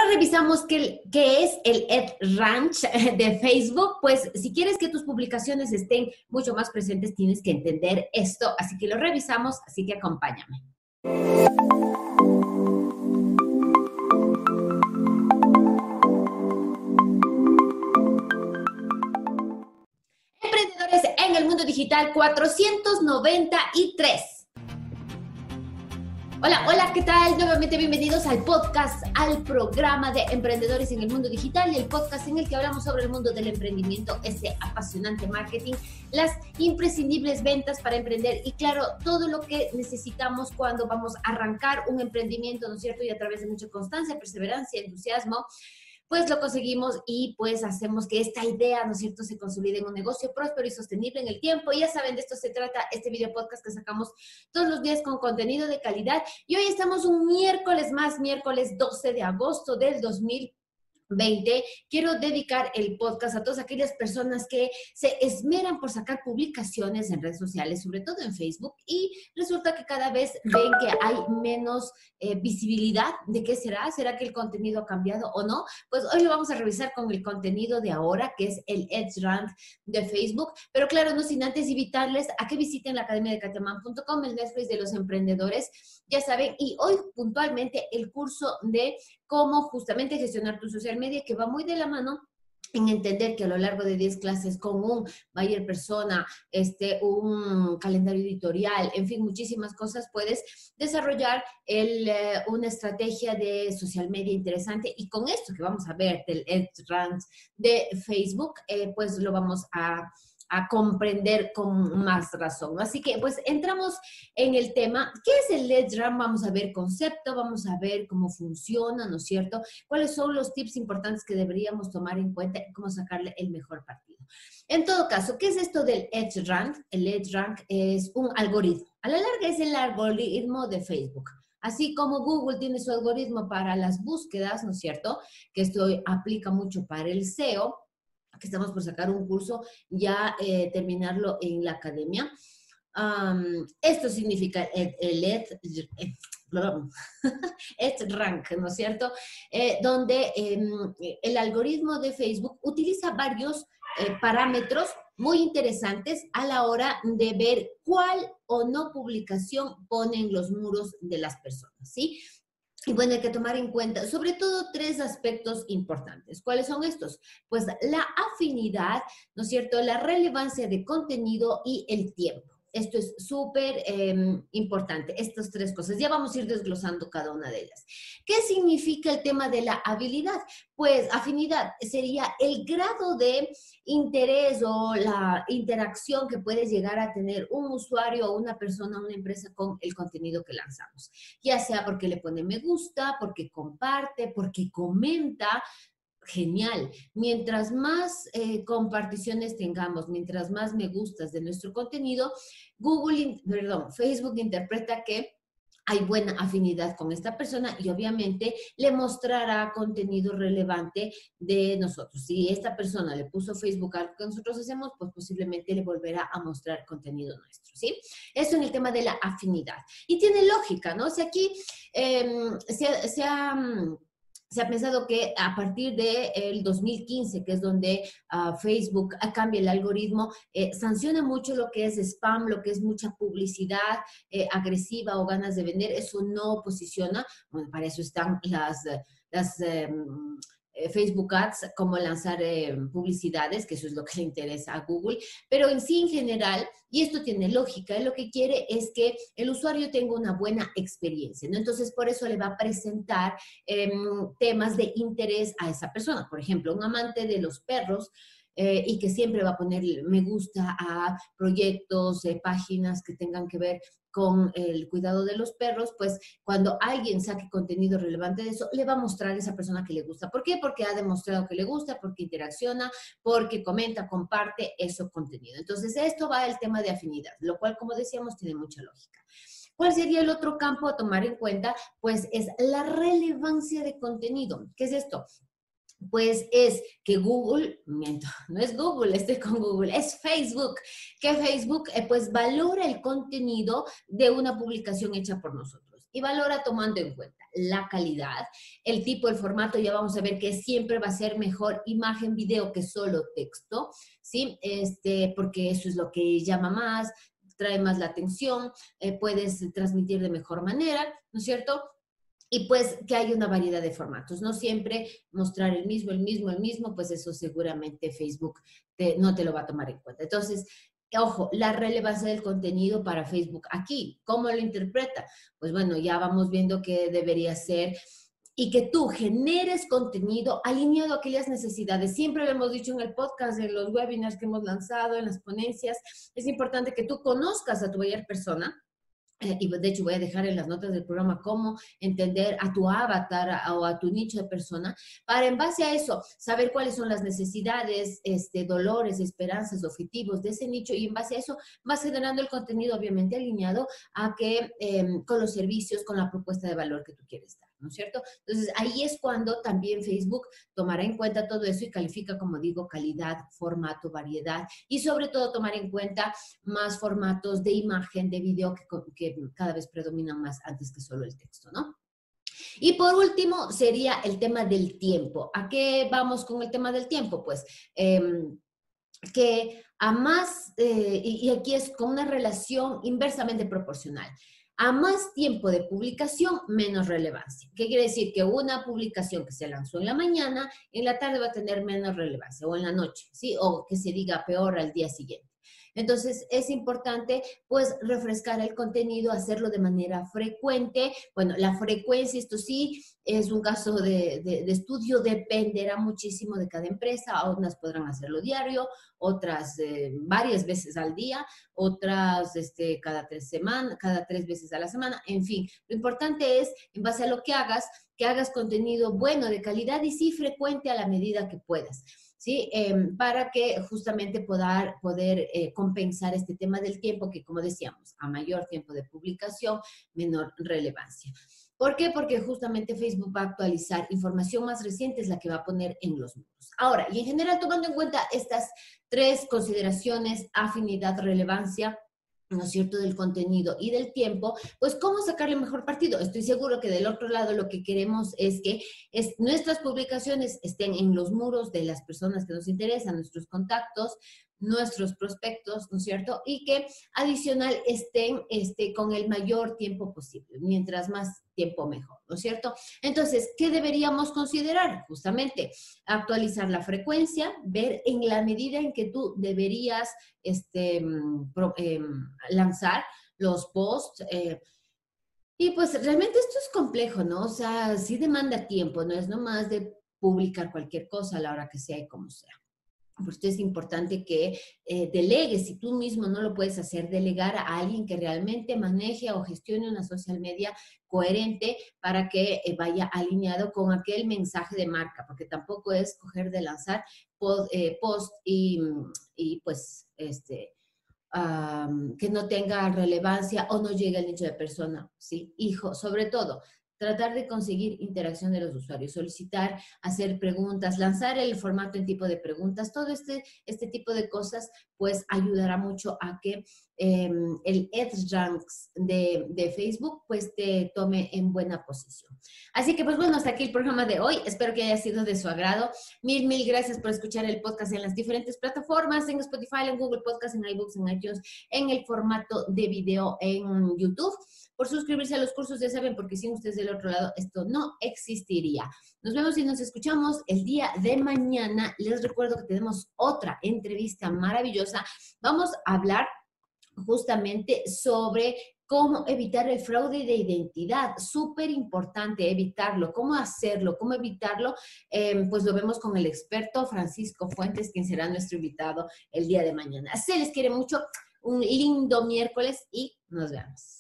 revisamos qué es el EdRank de Facebook. Pues si quieres que tus publicaciones estén mucho más presentes, tienes que entender esto. Así que lo revisamos, así que acompáñame. Emprendedores en el mundo digital 493. Hola, hola, ¿qué tal? Nuevamente bienvenidos al podcast, al programa de Emprendedores en el Mundo Digital, y el podcast en el que hablamos sobre el mundo del emprendimiento, este apasionante marketing, las imprescindibles ventas para emprender y, claro, todo lo que necesitamos cuando vamos a arrancar un emprendimiento, ¿no es cierto? Y a través de mucha constancia, perseverancia, entusiasmo, pues lo conseguimos y pues hacemos que esta idea, ¿no es cierto?, se consolide en un negocio próspero y sostenible en el tiempo. Y ya saben, de esto se trata este video podcast que sacamos todos los días con contenido de calidad. Y hoy estamos un miércoles más, miércoles 12 de agosto del 2020. Quiero dedicar el podcast a todas aquellas personas que se esmeran por sacar publicaciones en redes sociales, sobre todo en Facebook, y resulta que cada vez ven que hay menos visibilidad. ¿De qué será? ¿Será que el contenido ha cambiado o no? Pues hoy lo vamos a revisar con el contenido de ahora, que es el EdRank de Facebook. Pero claro, no sin antes invitarles a que visiten la academia de katiaman.com, el Netflix de los emprendedores, ya saben, y hoy puntualmente el curso de cómo justamente gestionar tu social media, que va muy de la mano en entender que a lo largo de 10 clases con un buyer persona, un calendario editorial, en fin, muchísimas cosas, puedes desarrollar una estrategia de social media interesante. Y con esto que vamos a ver del EdRank de Facebook, pues lo vamos a comprender con más razón. Así que pues entramos en el tema. ¿Qué es el EdRank? Vamos a ver concepto, vamos a ver cómo funciona, ¿no es cierto? ¿Cuáles son los tips importantes que deberíamos tomar en cuenta y cómo sacarle el mejor partido? En todo caso, ¿qué es esto del EdRank? El EdRank es un algoritmo. A la larga es el algoritmo de Facebook. Así como Google tiene su algoritmo para las búsquedas, ¿no es cierto? Que esto aplica mucho para el SEO, que estamos por sacar un curso, ya terminarlo en la academia. Esto significa el EdRank, ¿no es cierto? Donde el algoritmo de Facebook utiliza varios parámetros muy interesantes a la hora de ver cuál o no publicación ponen los muros de las personas, ¿sí? Y bueno, hay que tomar en cuenta sobre todo 3 aspectos importantes. ¿Cuáles son estos? Pues la afinidad, ¿no es cierto?, la relevancia de contenido y el tiempo. Esto es súper importante, estas 3 cosas. Ya vamos a ir desglosando cada una de ellas. ¿Qué significa el tema de la habilidad? Pues afinidad sería el grado de interés o la interacción que puede llegar a tener un usuario o una persona, una empresa con el contenido que lanzamos. Ya sea porque le pone me gusta, porque comparte, porque comenta. Genial. Mientras más comparticiones tengamos, mientras más me gustas de nuestro contenido, Facebook interpreta que hay buena afinidad con esta persona y obviamente le mostrará contenido relevante de nosotros. Si esta persona le puso Facebook algo que nosotros hacemos, pues posiblemente le volverá a mostrar contenido nuestro, ¿sí? Eso en el tema de la afinidad. Y tiene lógica, ¿no? O sea, aquí se ha pensado que a partir del 2015, que es donde Facebook cambia el algoritmo, sanciona mucho lo que es spam, lo que es mucha publicidad agresiva o ganas de vender. Eso no posiciona. Bueno, para eso están las Facebook Ads, cómo lanzar publicidades, que eso es lo que le interesa a Google, pero en sí, en general, y esto tiene lógica, lo que quiere es que el usuario tenga una buena experiencia, ¿no? Entonces, por eso le va a presentar temas de interés a esa persona. Por ejemplo, un amante de los perros, y que siempre va a poner me gusta a proyectos, páginas que tengan que ver con el cuidado de los perros, pues cuando alguien saque contenido relevante de eso, le va a mostrar a esa persona que le gusta. ¿Por qué? Porque ha demostrado que le gusta, porque interacciona, porque comenta, comparte ese contenido. Entonces, esto va al tema de afinidad, lo cual, como decíamos, tiene mucha lógica. ¿Cuál sería el otro campo a tomar en cuenta? Pues es la relevancia de contenido. ¿Qué es esto? Pues es que Google, miento, no es Google, estoy con Google, es Facebook, que Facebook pues valora el contenido de una publicación hecha por nosotros. y valora tomando en cuenta la calidad, el tipo, el formato, ya vamos a ver que siempre va a ser mejor imagen, video que solo texto, ¿sí? Porque eso es lo que llama más, trae más la atención, puedes transmitir de mejor manera, ¿no es cierto? Y pues que hay una variedad de formatos, no siempre mostrar el mismo, pues eso seguramente Facebook no te lo va a tomar en cuenta. Entonces, ojo, la relevancia del contenido para Facebook aquí, ¿cómo lo interpreta? Pues bueno, ya vamos viendo que debería ser y que tú generes contenido alineado a aquellas necesidades. Siempre lo hemos dicho en el podcast, en los webinars que hemos lanzado, en las ponencias, es importante que tú conozcas a tu buyer persona. Y de hecho voy a dejar en las notas del programa cómo entender a tu avatar o a tu nicho de persona, para en base a eso saber cuáles son las necesidades, dolores, esperanzas, objetivos de ese nicho, y en base a eso vas generando el contenido obviamente alineado a que con los servicios, con la propuesta de valor que tú quieres dar, ¿no es cierto? Entonces ahí es cuando también Facebook tomará en cuenta todo eso y califica, como digo, calidad, formato, variedad, y sobre todo tomar en cuenta más formatos de imagen, de video que cada vez predominan más antes que solo el texto, ¿no? Y por último sería el tema del tiempo. ¿A qué vamos con el tema del tiempo? Pues que a más, y aquí es con una relación inversamente proporcional. A más tiempo de publicación, menos relevancia. ¿Qué quiere decir? Que una publicación que se lanzó en la mañana, en la tarde va a tener menos relevancia, o en la noche, ¿sí? O que se diga peor al día siguiente. Entonces, es importante, pues, refrescar el contenido, hacerlo de manera frecuente. Bueno, la frecuencia, esto sí, es un caso de estudio, dependerá muchísimo de cada empresa. Unas podrán hacerlo diario, otras varias veces al día, otras cada 3 semanas, cada 3 veces a la semana. En fin, lo importante es, en base a lo que hagas contenido bueno, de calidad y sí frecuente a la medida que puedas. ¿Sí? Para que justamente poder compensar este tema del tiempo, que como decíamos, a mayor tiempo de publicación, menor relevancia. ¿Por qué? Porque justamente Facebook va a actualizar información más reciente, es la que va a poner en los muros. Ahora, y en general, tomando en cuenta estas 3 consideraciones, afinidad, relevancia, ¿no es cierto?, del contenido y del tiempo, pues cómo sacarle mejor partido. Estoy seguro que del otro lado lo que queremos es que nuestras publicaciones estén en los muros de las personas que nos interesan, nuestros contactos, nuestros prospectos, ¿no es cierto? Y que adicional estén con el mayor tiempo posible. Mientras más tiempo, mejor, ¿no es cierto? Entonces, ¿qué deberíamos considerar? Justamente, actualizar la frecuencia, ver en la medida en que tú deberías lanzar los posts. Y pues realmente esto es complejo, ¿no? O sea, sí demanda tiempo, no es nomás de publicar cualquier cosa a la hora que sea y como sea. Por esto es importante que delegues, si tú mismo no lo puedes hacer, delegar a alguien que realmente maneje o gestione una social media coherente para que vaya alineado con aquel mensaje de marca, porque tampoco es coger de lanzar post y pues que no tenga relevancia o no llegue al nicho de persona, ¿sí? Hijo, sobre todo, tratar de conseguir interacción de los usuarios, solicitar, hacer preguntas, lanzar el formato en tipo de preguntas, todo este tipo de cosas, pues ayudará mucho a que el EdRanks de Facebook, pues te tome en buena posición. Así que, pues bueno, hasta aquí el programa de hoy. Espero que haya sido de su agrado. Mil gracias por escuchar el podcast en las diferentes plataformas, en Spotify, en Google Podcast, en iBooks, en iTunes, en el formato de video en YouTube. Por suscribirse a los cursos, ya saben, porque sin ustedes del otro lado esto no existiría. Nos vemos y nos escuchamos el día de mañana. Les recuerdo que tenemos otra entrevista maravillosa. Vamos a hablar justamente sobre cómo evitar el fraude de identidad. Súper importante evitarlo. ¿Cómo hacerlo? ¿Cómo evitarlo? Pues lo vemos con el experto Francisco Fuentes, quien será nuestro invitado el día de mañana. Se les quiere mucho. Un lindo miércoles y nos vemos.